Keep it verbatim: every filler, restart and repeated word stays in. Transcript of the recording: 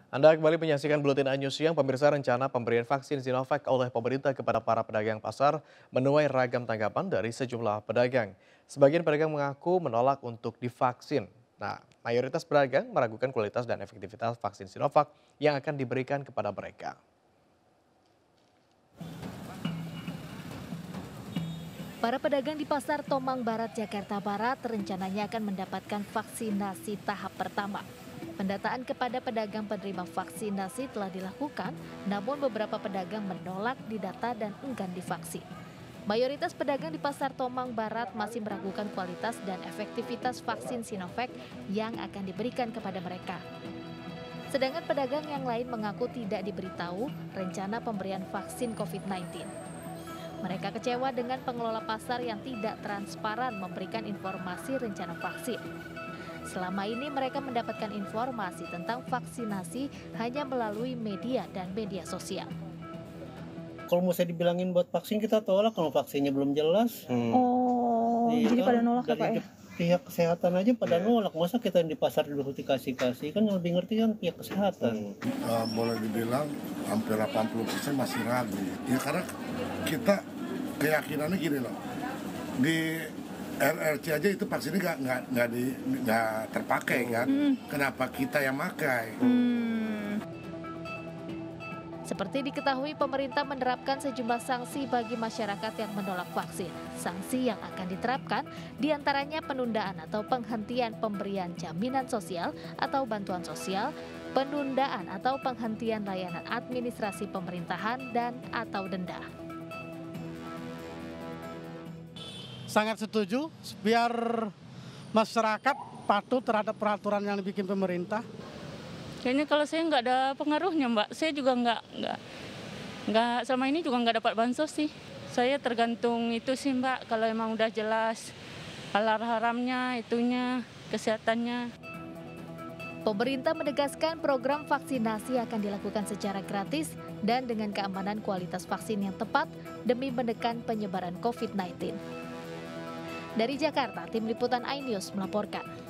Anda kembali menyaksikan Buletin News Siang, pemirsa. Rencana pemberian vaksin Sinovac oleh pemerintah kepada para pedagang pasar menuai ragam tanggapan dari sejumlah pedagang. Sebagian pedagang mengaku menolak untuk divaksin. Nah, mayoritas pedagang meragukan kualitas dan efektivitas vaksin Sinovac yang akan diberikan kepada mereka. Para pedagang di Pasar Tomang Barat, Jakarta Barat rencananya akan mendapatkan vaksinasi tahap pertama. Pendataan kepada pedagang penerima vaksinasi telah dilakukan, namun beberapa pedagang menolak didata dan enggan divaksin. Mayoritas pedagang di Pasar Tomang Barat masih meragukan kualitas dan efektivitas vaksin Sinovac yang akan diberikan kepada mereka. Sedangkan pedagang yang lain mengaku tidak diberitahu rencana pemberian vaksin covid sembilan belas. Mereka kecewa dengan pengelola pasar yang tidak transparan memberikan informasi rencana vaksin. Selama ini mereka mendapatkan informasi tentang vaksinasi hanya melalui media dan media sosial. Kalau mau saya dibilangin buat vaksin kita tolak kalau vaksinnya belum jelas. Hmm. Oh, iya, jadi kan? pada nolak ya Pak ya? Pihak kesehatan aja pada yeah. nolak. Masa kita di pasar dulu dikasih-kasih, kan yang lebih ngerti kan pihak kesehatan. Hmm. Uh, boleh dibilang hampir delapan puluh persen masih ragu. Ya karena kita keyakinannya gini loh. Di R R C aja itu vaksinnya nggak nggak nggak di nggak terpakai kan? Hmm. Kenapa kita yang makai? Hmm. Seperti diketahui, pemerintah menerapkan sejumlah sanksi bagi masyarakat yang menolak vaksin. Sanksi yang akan diterapkan diantaranya penundaan atau penghentian pemberian jaminan sosial atau bantuan sosial, penundaan atau penghentian layanan administrasi pemerintahan dan atau denda. Sangat setuju biar masyarakat patuh terhadap peraturan yang dibikin pemerintah. Kayaknya kalau saya nggak ada pengaruhnya Mbak, saya juga nggak nggak nggak selama ini juga nggak dapat bansos sih. Saya tergantung itu sih Mbak, kalau emang udah jelas halal haramnya, itunya, kesehatannya. Pemerintah menegaskan program vaksinasi akan dilakukan secara gratis dan dengan keamanan kualitas vaksin yang tepat demi menekan penyebaran covid sembilan belas. Dari Jakarta, tim liputan iNews melaporkan.